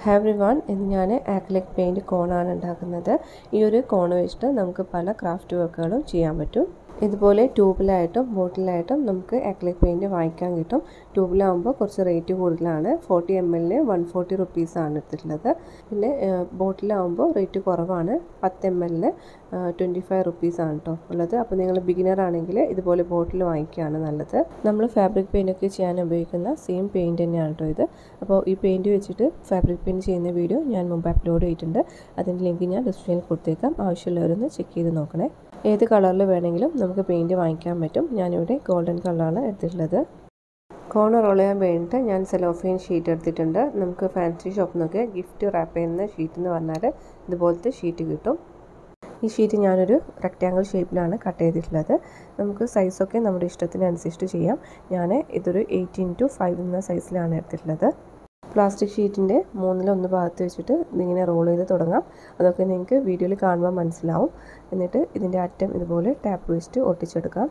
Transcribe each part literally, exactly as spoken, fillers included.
Hi everyone, ഇന്ന് ഞാൻ acrylic paint കോണാണ് ഉണ്ടാക്കുന്നത്. ഈ ഒരു കോൺ വെച്ചിട്ട് നമുക്ക് പല ക്രാഫ്റ്റ് വർക്കുകളും ചെയ്യാൻ പറ്റും. ഇതുപോലെ ട്യൂബിലായിട്ടും ബോട്ടിലായിട്ടും നമുക്ക് acrylic paint വാങ്ങിക്കാൻ കിട്ടും. ട്യൂബിലാവുമ്പോൾ കുറച്ച് റേറ്റ് കൂടുതലാണ്. ഫോർട്ടി എം എല്ലിന് വൺ ഫോർട്ടി റുപ്പീസ് ആണ് എടുത്തിട്ടുള്ളത്. പിന്നെ ബോട്ടിലാവുമ്പോൾ റേറ്റ് കുറവാണ്. ടെൻ എം എല്ലിന് ട്വൻറ്റി ഫൈവ് റുപ്പീസ് ആണ് കേട്ടോ ഉള്ളത്. അപ്പോൾ നിങ്ങൾ ബിഗിനർ ആണെങ്കിൽ ഇതുപോലെ ബോട്ടിൽ വാങ്ങിക്കുകയാണ് നല്ലത്. നമ്മൾ ഫാബ്രിക് പെയിൻ്റ് ഒക്കെ ചെയ്യാൻ ഉപയോഗിക്കുന്ന സെയിം പെയിൻറ്റ് തന്നെയാണ് കേട്ടോ ഇത്. അപ്പോൾ ഈ പെയിൻറ്റ് വെച്ചിട്ട് ഫാബ്രിക് പെയിൻറ്റ് ചെയ്യുന്ന വീഡിയോ ഞാൻ മുമ്പ് അപ്ലോഡ് ചെയ്തിട്ടുണ്ട്. അതിൻ്റെ ലിങ്ക് ഞാൻ ഡിസ്ക്രിപ്ഷനിൽ കൊടുത്തേക്കാം. ആവശ്യമുള്ളവരൊന്ന് ചെക്ക് ചെയ്ത് നോക്കണേ. ഏത് കളറിൽ വേണമെങ്കിലും നമുക്ക് പെയിൻറ്റ് വാങ്ങിക്കാൻ പറ്റും. ഞാനിവിടെ ഗോൾഡൻ കളറാണ് എടുത്തിട്ടുള്ളത്. കോൺ റോൾ ചെയ്യാൻ വേണ്ടിയിട്ട് ഞാൻ സെലോഫെയിൻ ഷീറ്റ് എടുത്തിട്ടുണ്ട്. നമുക്ക് ഫാൻസി ഷോപ്പിൽ നിന്നൊക്കെ ഗിഫ്റ്റ് റാപ്പ് ചെയ്യുന്ന ഷീറ്റ് എന്ന് പറഞ്ഞാൽ ഇതുപോലത്തെ ഷീറ്റ് കിട്ടും. ഈ ഷീറ്റ് ഞാനൊരു റെക്റ്റാങ്കിൾ ഷേപ്പിലാണ് കട്ട് ചെയ്തിട്ടുള്ളത്. നമുക്ക് സൈസൊക്കെ നമ്മുടെ ഇഷ്ടത്തിനനുസരിച്ച് ചെയ്യാം. ഞാൻ ഇതൊരു എയ്റ്റ് ഇൻറ്റു ഫൈവ് എന്ന സൈസിലാണ് എടുത്തിട്ടുള്ളത്. പ്ലാസ്റ്റിക് ഷീറ്റിൻ്റെ മൂന്നിലൊന്ന് ഭാഗത്ത് വെച്ചിട്ട് ഇതിങ്ങനെ റോൾ ചെയ്ത് തുടങ്ങാം. അതൊക്കെ നിങ്ങൾക്ക് വീഡിയോയിൽ കാണുമ്പോൾ മനസ്സിലാവും. എന്നിട്ട് ഇതിൻ്റെ അറ്റം ഇതുപോലെ ടാപ്പ് വെച്ചിട്ട് ഒട്ടിച്ചെടുക്കാം.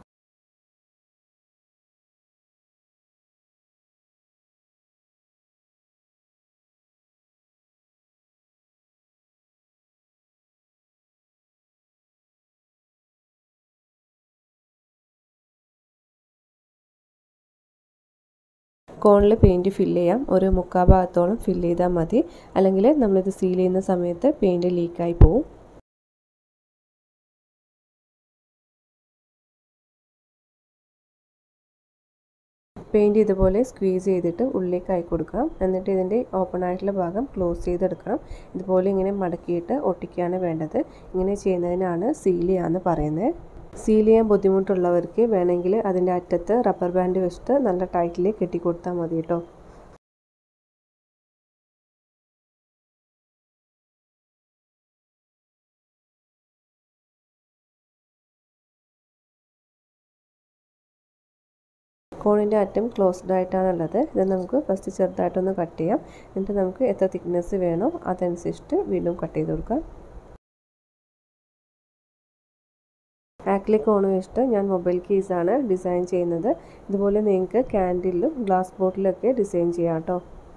കോണിൽ പെയിൻറ്റ് ഫില്ല് ചെയ്യാം. ഒരു മുക്കാൽ ഭാഗത്തോളം ഫില്ല് ചെയ്താൽ മതി. അല്ലെങ്കിൽ നമ്മളിത് സീൽ ചെയ്യുന്ന സമയത്ത് പെയിൻറ്റ് ലീക്കായി പോവും. പെയിൻറ്റ് ഇതുപോലെ സ്ക്വീസ് ചെയ്തിട്ട് ഉള്ളിലേക്കായി കൊടുക്കാം. എന്നിട്ട് ഇതിൻ്റെ ഓപ്പൺ ആയിട്ടുള്ള ഭാഗം ക്ലോസ് ചെയ്തെടുക്കണം. ഇതുപോലെ ഇങ്ങനെ മടക്കിയിട്ട് ഒട്ടിക്കുകയാണ് വേണ്ടത്. ഇങ്ങനെ ചെയ്യുന്നതിനാണ് സീൽ ചെയ്യാന്ന് പറയുന്നത്. സീൽ ചെയ്യാൻ ബുദ്ധിമുട്ടുള്ളവർക്ക് വേണമെങ്കിൽ അതിൻ്റെ അറ്റത്ത് റബ്ബർ ബാൻഡ് വെച്ചിട്ട് നല്ല ടൈറ്റിൽ കെട്ടിക്കൊടുത്താൽ മതി കേട്ടോ. കോണിൻ്റെ അറ്റം ക്ലോസ്ഡ് ആയിട്ടാണുള്ളത്. ഇത് നമുക്ക് ഫസ്റ്റ് ചെറുതായിട്ടൊന്ന് കട്ട് ചെയ്യാം. എന്നിട്ട് നമുക്ക് എത്ര തിക്നെസ് വേണോ അതനുസരിച്ചിട്ട് വീണ്ടും കട്ട് ചെയ്ത് കൊടുക്കാം. ആക്രിലിക് കോൺ വെച്ചിട്ട് ഞാൻ മൊബൈൽ കേസാണ് ഡിസൈൻ ചെയ്യുന്നത്. ഇതുപോലെ നിങ്ങൾക്ക് ക്യാൻഡിലും ഗ്ലാസ് ബോട്ടിലൊക്കെ ഡിസൈൻ ചെയ്യാം കേട്ടോ.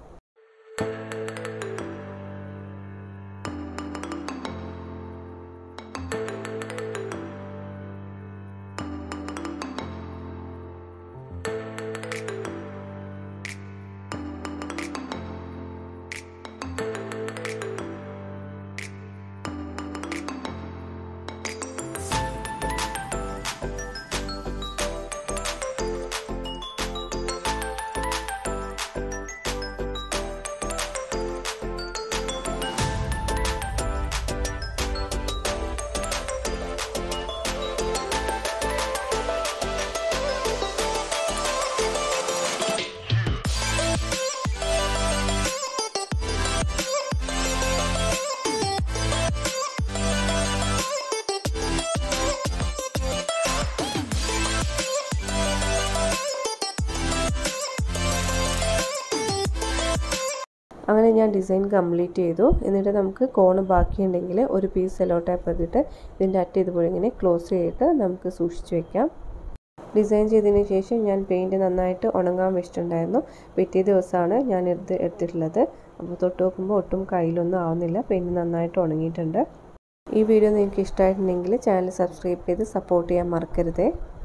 അങ്ങനെ ഞാൻ ഡിസൈൻ കംപ്ലീറ്റ് ചെയ്തു. എന്നിട്ട് നമുക്ക് കോൺ ബാക്കിയുണ്ടെങ്കിൽ ഒരു പീസ് സെല്ലോ ടാപ്പ് എടുത്തിട്ട് ഇതിൻ്റെ അറ്റം ഇതുപോലെ ഇങ്ങനെ ക്ലോസ് ചെയ്തിട്ട് നമുക്ക് സൂക്ഷിച്ച് വെക്കാം. ഡിസൈൻ ചെയ്തതിന് ശേഷം ഞാൻ പെയിൻറ്റ് നന്നായിട്ട് ഉണങ്ങാൻ വെച്ചിട്ടുണ്ടായിരുന്നു. പിറ്റേ ദിവസമാണ് ഞാൻ എടുത്ത് എടുത്തിട്ടുള്ളത്. അപ്പോൾ തൊട്ട് നോക്കുമ്പോൾ ഒട്ടും കയ്യിലൊന്നും ആവുന്നില്ല. പെയിൻറ്റ് നന്നായിട്ട് ഉണങ്ങിയിട്ടുണ്ട്. ഈ വീഡിയോ നിങ്ങൾക്ക് ഇഷ്ടമായിട്ടുണ്ടെങ്കിൽ ചാനൽ സബ്സ്ക്രൈബ് ചെയ്ത് സപ്പോർട്ട് ചെയ്യാൻ മറക്കരുതേ.